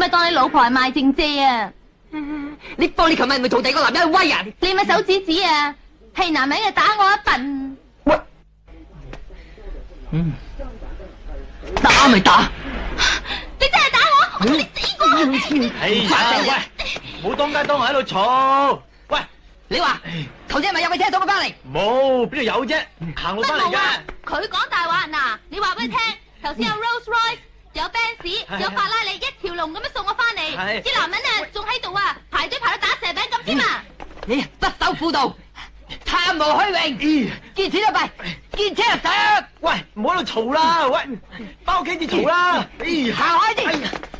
咪當你老婆係賣剩蔗啊？ 你幫你琴日咪同第二個男人去威啊？ 你咪手指指啊！係男人就打我一笨。 喂，打咪打！ 你真係打我，你死過！ 哎呀，喂，唔好當街當巷喺度嘈。喂， 你話頭先係咪有個車送我翻嚟？ 冇，邊度有啫？行路翻嚟嘅。 佢講大話嗱，你話俾佢聽，頭先有 Rolls Royce，有 Benz，有法拉利，一條龍咁樣送我翻嚟。啲男人啊，仲喺度啊，排隊排到打蛇餅咁添啊！ 你不守婦道，貪慕虛榮，見錢就弊，見車就上。 喂，唔好喺度嘈啦！喂，翻屋企至嘈啦！ 行開啲！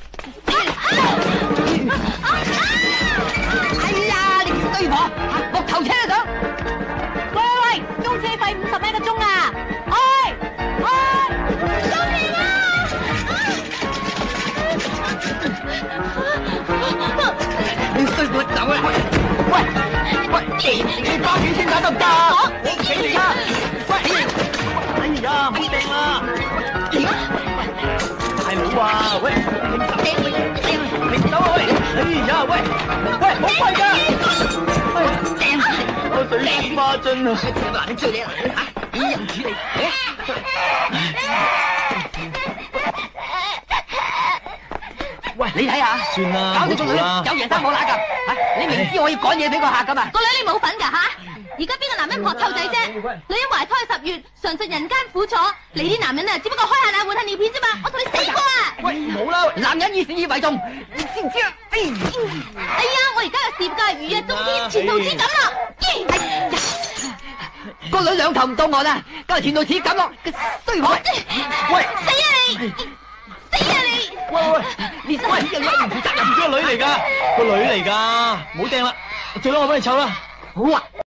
哎呀，你條衰婆，木頭車都上！ 喂喂喂，租車費50蚊一個鐘啊！喂喂，救命啊！ 你衰過走啊！喂，你翻屋企先打得唔得啊？我屋企嚟噶！喂， 哎呀，唔好掟啦！大佬啊，喂，停手啊喂！哎呀，喂，唔好揮噶！我水晶花樽啊！ 嗱，你追你啊！你又處理？喂，你睇下， 算啦， 搞到個女有人生冇乸噶，你明知我要趕嘢俾個客噶嘛？ 個女你冇份㗎吓！而家邊個男人撲臭仔啫？女人懷胎10月，常述人間苦楚。你啲男人啊，只不過開下眼換下尿片啫嘛！我同你死過啊！ 喂，冇啦！ 男人以事業為重，你知唔知啊？ 哎呀，我而家有事業㗎，如日中天，前途似錦咯！哎呀， 個女兩頭唔到岸啊，今日前途似錦咯，衰婆！ 喂， 死啊你！死啊你！ 喂， 你真係有嘢唔負責任。 個女嚟噶，個女嚟噶，唔好掟啦，最多我幫你湊啦。 好啊。